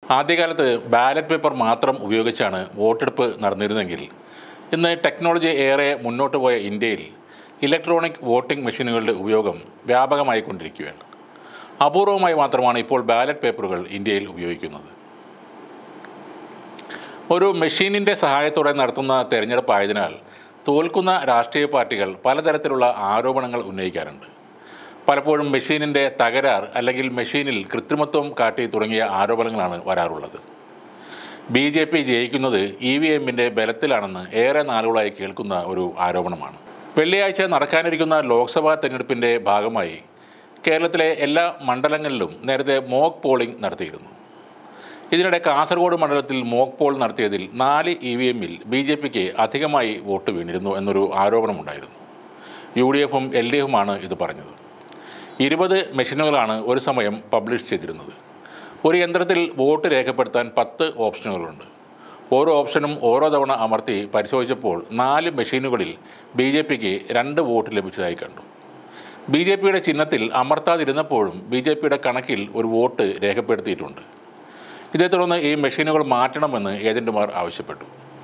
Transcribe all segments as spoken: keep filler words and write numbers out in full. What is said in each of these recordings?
ആദ്യകാലത്ത് ballot paper മാത്രം ഉപയോഗിച്ചാണ് വോട്ടെടുപ്പ് നടന്നിരുന്നെങ്കിൽ ഇന്ന് ടെക്നോളജി ഏറെ മുന്നോട്ട് പോയ ഇന്ത്യയിൽ ഇലക്ട്രോണിക് വോട്ടിംഗ് മെഷീനുകളുടെ ഉപയോഗം വ്യാപകമായിക്കൊണ്ടിരിക്കുകയാണ്. അപൂർവമായി മാത്രമാണ് ഇപ്പോൾ ബാലറ്റ് പേപ്പറുകൾ ഇന്ത്യയിൽ ഉപയോഗിക്കുന്നത്. ഒരു മെഷീനിൻ്റെ സഹായത്തോടെ നടത്തുന്ന തെരഞ്ഞെടുപ്പായതിനാൽ തോൽക്കുന്ന രാഷ്ട്രീയ പാർട്ടികൾ പലതരത്തിലുള്ള ആരോപണങ്ങൾ ഉന്നയിക്കാറുണ്ട്. പലപ്പോഴും മെഷീനിൻ്റെ തകരാർ അല്ലെങ്കിൽ മെഷീനിൽ കൃത്രിമത്വം കാട്ടി തുടങ്ങിയ ആരോപണങ്ങളാണ് വരാറുള്ളത്. ബി ജെ പി ജയിക്കുന്നത് ഇ വി എമ്മിൻ്റെ ബലത്തിലാണെന്ന് ഏറെ നാളുകളായി കേൾക്കുന്ന ഒരു ആരോപണമാണ്. വെള്ളിയാഴ്ച നടക്കാനിരിക്കുന്ന ലോക്സഭാ തെരഞ്ഞെടുപ്പിൻ്റെ ഭാഗമായി കേരളത്തിലെ എല്ലാ മണ്ഡലങ്ങളിലും നേരത്തെ മോക്ക് പോളിംഗ് നടത്തിയിരുന്നു. ഇതിനിടെ കാസർഗോഡ് മണ്ഡലത്തിൽ മോക്ക് പോൾ നടത്തിയതിൽ നാല് ഇ വി എമ്മിൽ ബി ജെ പിക്ക് അധികമായി വോട്ട് വീണിരുന്നു എന്നൊരു ആരോപണമുണ്ടായിരുന്നു. യു ഡി എഫും എൽ ഡി എഫുമാണ് ഇത് പറഞ്ഞത്. ഇരുപത് മെഷീനുകളാണ് ഒരു സമയം പബ്ലിഷ് ചെയ്തിരുന്നത്. ഒരു യന്ത്രത്തിൽ വോട്ട് രേഖപ്പെടുത്താൻ പത്ത് ഓപ്ഷനുകളുണ്ട്. ഓരോ ഓപ്ഷനും ഓരോ തവണ അമർത്തി പരിശോധിച്ചപ്പോൾ നാല് മെഷീനുകളിൽ ബി ജെ പിക്ക് രണ്ട് വോട്ട് ലഭിച്ചതായി കണ്ടു. ബി ജെ പിയുടെ ചിഹ്നത്തിൽ അമർത്താതിരുന്നപ്പോഴും ബി ജെ പിയുടെ കണക്കിൽ ഒരു വോട്ട് രേഖപ്പെടുത്തിയിട്ടുണ്ട്. ഇതേ തുടർന്ന് ഈ മെഷീനുകൾ മാറ്റണമെന്ന് ഏജന്റുമാർ ആവശ്യപ്പെട്ടു.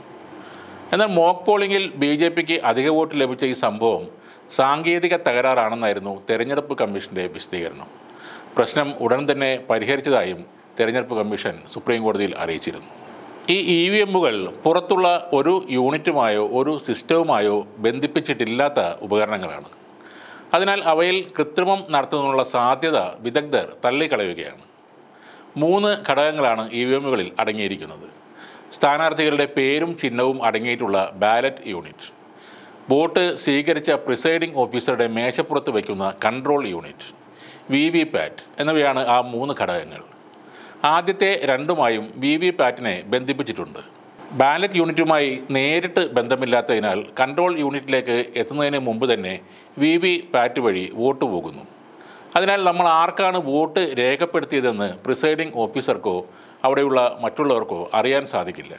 എന്നാൽ മോക്ക് പോളിംഗിൽ ബി ജെ പിക്ക് അധിക വോട്ട് ലഭിച്ച ഈ സംഭവം സാങ്കേതിക തകരാറാണെന്നായിരുന്നു തെരഞ്ഞെടുപ്പ് കമ്മീഷൻ്റെ വിശദീകരണം. പ്രശ്നം ഉടൻ തന്നെ പരിഹരിച്ചതായും തെരഞ്ഞെടുപ്പ് കമ്മീഷൻ സുപ്രീം കോടതിയിൽ അറിയിച്ചിരുന്നു. ഈ ഇ വി എമ്മുകൾ പുറത്തുള്ള ഒരു യൂണിറ്റുമായോ ഒരു സിസ്റ്റവുമായോ ബന്ധിപ്പിച്ചിട്ടില്ലാത്ത ഉപകരണങ്ങളാണ്. അതിനാൽ അവയിൽ കൃത്രിമം നടത്തുന്നതിനുള്ള സാധ്യത വിദഗ്ധർ തള്ളിക്കളയുകയാണ്. മൂന്ന് ഘടകങ്ങളാണ് ഇ വി എമ്മുകളിൽ അടങ്ങിയിരിക്കുന്നത്. സ്ഥാനാർത്ഥികളുടെ പേരും ചിഹ്നവും അടങ്ങിയിട്ടുള്ള ബാലറ്റ് യൂണിറ്റ്, വോട്ട് സ്വീകരിച്ച പ്രിസൈഡിംഗ് ഓഫീസറുടെ മേശപ്പുറത്ത് വയ്ക്കുന്ന control unit, V V PAT എന്നിവയാണ് ആ മൂന്ന് ഘടകങ്ങൾ. ആദ്യത്തെ രണ്ടുമായും വി വി പാറ്റിനെ ബന്ധിപ്പിച്ചിട്ടുണ്ട്. ബാലറ്റ് യൂണിറ്റുമായി നേരിട്ട് ബന്ധമില്ലാത്തതിനാൽ കൺട്രോൾ യൂണിറ്റിലേക്ക് എത്തുന്നതിന് മുമ്പ് തന്നെ വി വി പാറ്റ് വഴി വോട്ട് പോകുന്നു. അതിനാൽ നമ്മൾ ആർക്കാണ് വോട്ട് രേഖപ്പെടുത്തിയതെന്ന് പ്രിസൈഡിംഗ് ഓഫീസർക്കോ അവിടെയുള്ള മറ്റുള്ളവർക്കോ അറിയാൻ സാധിക്കില്ല.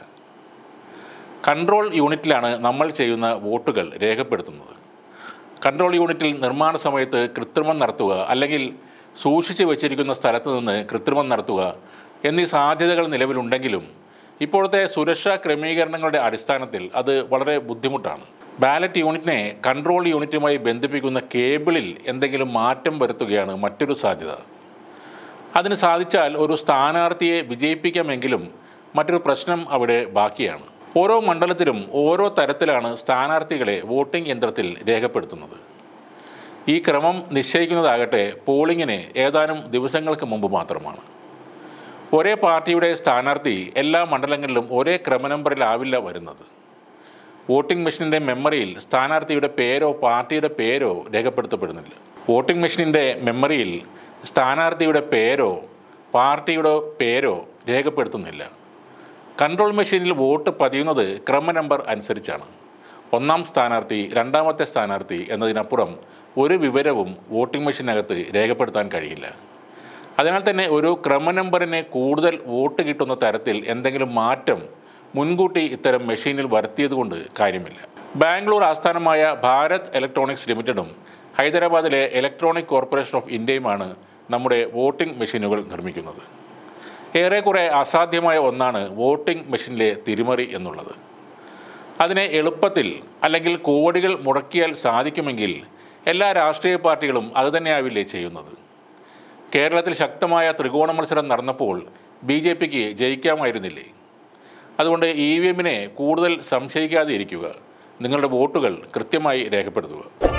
കൺട്രോൾ യൂണിറ്റിലാണ് നമ്മൾ ചെയ്യുന്ന വോട്ടുകൾ രേഖപ്പെടുത്തുന്നത്. കൺട്രോൾ യൂണിറ്റിൽ നിർമ്മാണ സമയത്ത് കൃത്രിമം നടത്തുക അല്ലെങ്കിൽ സൂക്ഷിച്ചു വച്ചിരിക്കുന്ന സ്ഥലത്ത് നിന്ന് കൃത്രിമം നടത്തുക എന്നീ സാധ്യതകൾ നിലവിലുണ്ടെങ്കിലും ഇപ്പോഴത്തെ സുരക്ഷാ ക്രമീകരണങ്ങളുടെ അടിസ്ഥാനത്തിൽ അത് വളരെ ബുദ്ധിമുട്ടാണ്. ബാലറ്റ് യൂണിറ്റിനെ കൺട്രോൾ യൂണിറ്റുമായി ബന്ധിപ്പിക്കുന്ന കേബിളിൽ എന്തെങ്കിലും മാറ്റം വരുത്തുകയാണ് മറ്റൊരു സാധ്യത. അതിന് സാധിച്ചാൽ ഒരു സ്ഥാനാർത്ഥിയെ വിജയിപ്പിക്കാമെങ്കിലും മറ്റൊരു പ്രശ്നം അവിടെ ബാക്കിയാണ്. ഓരോ മണ്ഡലത്തിലും ഓരോ തരത്തിലാണ് സ്ഥാനാർത്ഥികളെ വോട്ടിംഗ് യന്ത്രത്തിൽ രേഖപ്പെടുത്തുന്നത്. ഈ ക്രമം നിശ്ചയിക്കുന്നതാകട്ടെ പോളിംഗിന് ഏതാനും ദിവസങ്ങൾക്ക് മുമ്പ് മാത്രമാണ്. ഒരേ പാർട്ടിയുടെ സ്ഥാനാർത്ഥി എല്ലാ മണ്ഡലങ്ങളിലും ഒരേ ക്രമനമ്പറിലാവില്ല വരുന്നത്. വോട്ടിംഗ് മെഷീനിൻ്റെ മെമ്മറിയിൽ സ്ഥാനാർത്ഥിയുടെ പേരോ പാർട്ടിയുടെ പേരോ രേഖപ്പെടുത്തപ്പെടുന്നില്ല. വോട്ടിംഗ് മെഷീനിൻ്റെ മെമ്മറിയിൽ സ്ഥാനാർത്ഥിയുടെ പേരോ പാർട്ടിയുടെ പേരോ രേഖപ്പെടുത്തുന്നില്ല. കൺട്രോൾ മെഷീനിൽ വോട്ട് പതിയുന്നത് ക്രമ നമ്പർ അനുസരിച്ചാണ്. ഒന്നാം സ്ഥാനാർത്ഥി, രണ്ടാമത്തെ സ്ഥാനാർത്ഥി എന്നതിനപ്പുറം ഒരു വിവരവും വോട്ടിംഗ് മെഷീനകത്ത് രേഖപ്പെടുത്താൻ കഴിയില്ല. അതിനാൽ തന്നെ ഒരു ക്രമ നമ്പറിന് കൂടുതൽ വോട്ട് കിട്ടുന്ന തരത്തിൽ എന്തെങ്കിലും മാറ്റം മുൻകൂട്ടി ഇത്തരം മെഷീനിൽ വരുത്തിയതുകൊണ്ട് കാര്യമില്ല. ബാംഗ്ലൂർ ആസ്ഥാനമായ ഭാരത് ഇലക്ട്രോണിക്സ് ലിമിറ്റഡും ഹൈദരാബാദിലെ ഇലക്ട്രോണിക് കോർപ്പറേഷൻ ഓഫ് ഇന്ത്യയുമാണ് നമ്മുടെ വോട്ടിംഗ് മെഷീനുകൾ നിർമ്മിക്കുന്നത്. ഏറെക്കുറെ അസാധ്യമായ ഒന്നാണ് വോട്ടിംഗ് മെഷീനിലെ തിരിമറി എന്നുള്ളത്. അതിനെ എളുപ്പത്തിൽ അല്ലെങ്കിൽ കോടികൾ മുടക്കിയാൽ സാധിക്കുമെങ്കിൽ എല്ലാ രാഷ്ട്രീയ പാർട്ടികളും അതുതന്നെയാവില്ലേ ചെയ്യുന്നത്? കേരളത്തിൽ ശക്തമായ ത്രികോണ മത്സരം നടന്നപ്പോൾ ബി ജെ പിക്ക് ജയിക്കാമായിരുന്നില്ലേ? അതുകൊണ്ട് ഇ വി എമ്മിനെ കൂടുതൽ സംശയിക്കാതെ ഇരിക്കുക. നിങ്ങളുടെ വോട്ടുകൾ കൃത്യമായി രേഖപ്പെടുത്തുക.